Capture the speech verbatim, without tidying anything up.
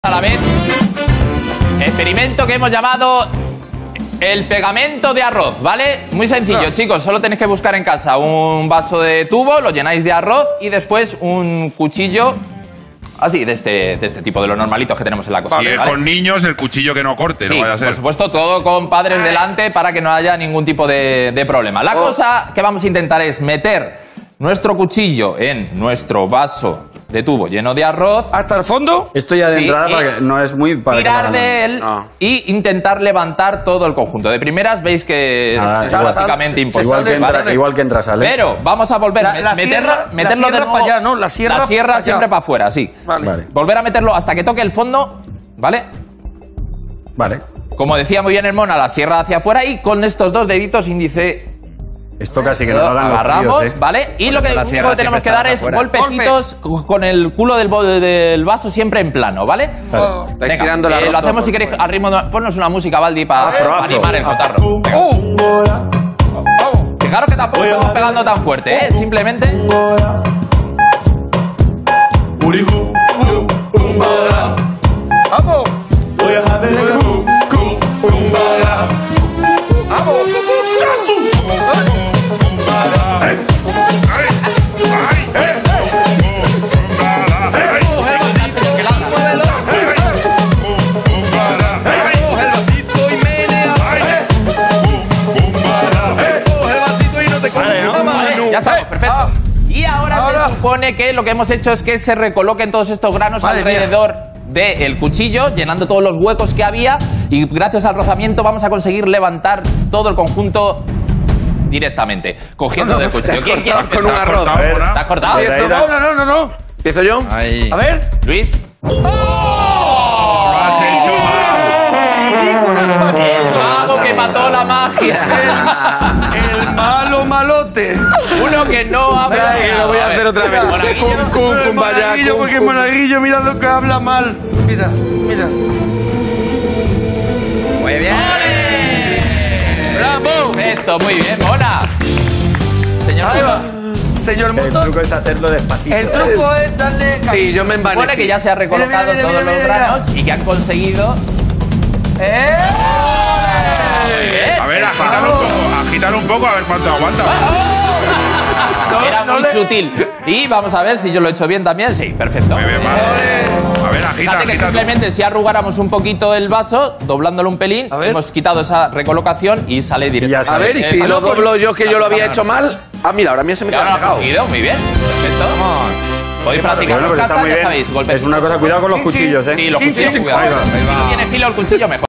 A la vez, experimento que hemos llamado el pegamento de arroz, ¿vale? Muy sencillo, no. chicos, solo tenéis que buscar en casa un vaso de tubo, lo llenáis de arroz y después un cuchillo así, de este, de este tipo, de los normalitos que tenemos en la cocina. Y ¿vale? Con niños el cuchillo que no corte, sí, no vaya a ser. Por supuesto, todo con padres delante para que no haya ningún tipo de, de problema. La oh. cosa que vamos a intentar es meter nuestro cuchillo en nuestro vaso de tubo lleno de arroz. ¿Hasta el fondo? Esto ya de sí, entrada para que no es muy... Para tirar que de él no. y intentar levantar todo el conjunto. De primeras veis que Nada, es igual, prácticamente imposible. Igual que, entra, ¿vale? igual que entra, sale. Pero vamos a volver a la, meterlo, sierra, meterlo la de nuevo. Para allá, ¿no? La sierra, la sierra para siempre para afuera, sí. Vale. vale. Volver a meterlo hasta que toque el fondo, ¿vale? Vale. Como decía muy bien el Mona, la sierra hacia afuera y con estos dos deditos índice... Esto casi que no lo hagan los agarramos, tíos, ¿eh? ¿vale? Y lo que, único que tenemos que dar es afuera. golpecitos Golpe. con el culo del, del vaso siempre en plano, ¿vale? Oh. Venga, eh, lo hacemos si queréis al ritmo de... Ponnos una música, Baldi, para afro, animar el cotarro. Oh. Oh. Fijaros que tampoco estamos pegando tan fuerte, ¿eh? Simplemente... ¡Vamos! ¡Vamos! Ya estamos, perfecto. Ah. Y ahora, ahora se supone que lo que hemos hecho es que se recoloquen todos estos granos Madre alrededor del cuchillo, llenando todos los huecos que había. Y gracias al rozamiento vamos a conseguir levantar todo el conjunto directamente, cogiendo no, no, del cuchillo. ¿Quién quiere con un arroz? A ver, ¿Te has cortado? No, no, no, no, no. ¿Empiezo yo? Ahí. A ver. Luis. ¡Oh! ¡Lo has hecho mal! ¡Mago que mató la magia! El malo malote. Uno que no habla. Ay, lo voy a hacer otra vez. Monaguillo. Cum, cum, cum, vaya, Monaguillo, cum, porque cum. Monaguillo, mira lo que habla mal. Mira, mira. Muy bien. ¡Bravo! Perfecto, muy bien, Mona. Señor Motos. Señor Motos. El truco es hacerlo despacito. El truco es darle... Sí, yo me envanecí. Supone que ya se ha recolocado mira, mira, todos mira, los mira, granos y que han conseguido... ¡Eh! A ver, agítalo un poco, agítalo un poco a ver cuánto aguanta. No, Era no muy le... sutil. Y vamos a ver si yo lo he hecho bien también. Sí, perfecto. Muy bien, vale. A ver, agita, Fíjate que agita simplemente tú. si arrugáramos un poquito el vaso, doblándolo un pelín, hemos quitado esa recolocación y sale directo. A ver, y si eh, lo doblo yo que yo lo había hecho mal... Ah, mira, ahora a mí se me queda pegado. Muy bien, perfecto. Podéis practicar bueno, en pues casa, está muy ya bien. sabéis. Golpes. Es una cosa, cuidado con los Chin, cuchillos, ¿eh? Sí, los Chin, cuchillos, chin. cuidado. Si no tiene filo el cuchillo, mejor.